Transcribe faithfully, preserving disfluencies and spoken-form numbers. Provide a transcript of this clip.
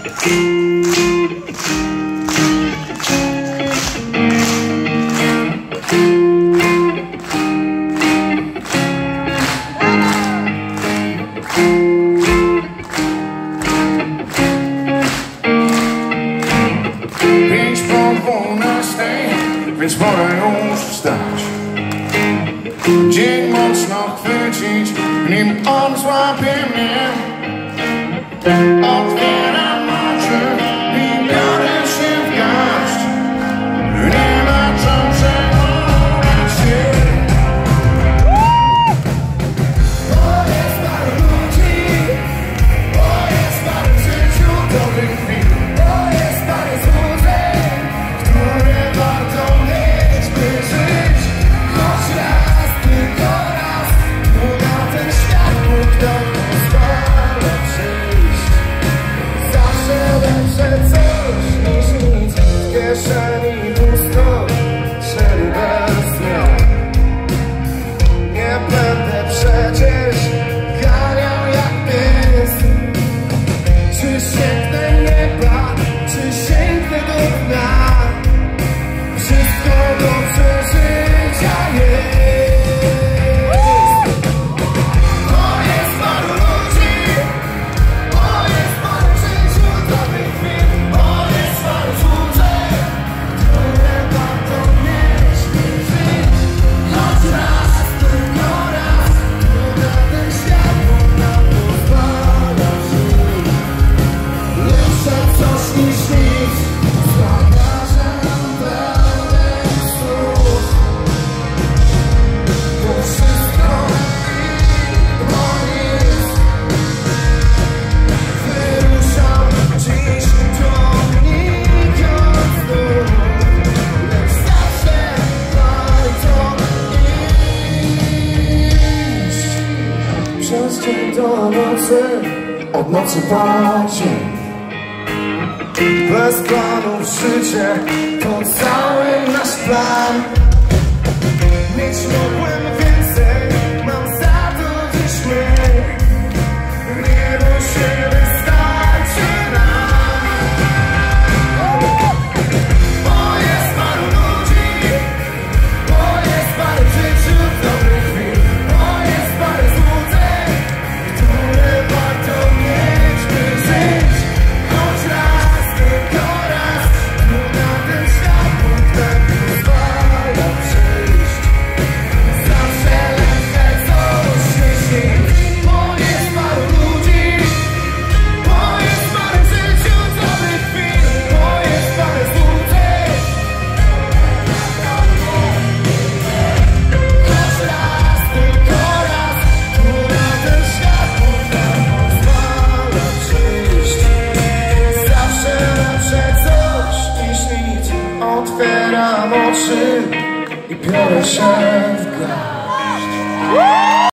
Pięć po dwunastej, więc pora już wstać. Dzień mocno chwycić, nim on złapie mnie. Otwieram oczy i biorę się w garść. Nie ma co przejmować się. Bo jest paru ludzi, bo jest paru w życiu dobrych chwil, bo jest parę złudzeń, które warto mieć, by żyć. Choć raz, tylko raz, bo na ten świat mógł do pozwala przyjść. Zawsze lepsze coś niż nic, w kieszeni pusto, szedł bez dnia. Nie będę przecież ganiał jak pies. Czy sięgnę nieba, czy sięgnę do dna? Wszystko do przeżycia jest. Bo jest paru ludzi, bo jest paru w życiu dobrych chwil, bo jest paru złudzeń, które warto mieć, by żyć. Choć raz, tylko raz, bo na ten świat Bóg nam pozwala żyć. Lepsze coś niż nic, zbadarzam pełen snów. To wszystko i bo nic. Wyruszam dziś donikąd znów, lecz zawsze warto iść. Przez dzień do nocy, od nocy po dzień. Bez planów życie to cały nasz plan. Mieć mogłem więcej, mam za to dziś my. Nie bój się, wystarczy nam. Bo jest paru ludzi, bo jest parę w życiu dobrych chwil, bo jest parę złudzeń, które warto mieć, by żyć. Choć raz, tylko raz, bo na ten świat Bóg nam pozwala przyjść. Zawsze lepsze coś niż nic. Bo jest paru ludzi, bo jest parę w życiu dobrych chwil, bo jest parę złudzeń. Choć raz, tylko raz, bo na ten świat Bóg nam pozwala przyjść. Zawsze lepsze coś niż nic. Otwieram oczy i biorę się w garść.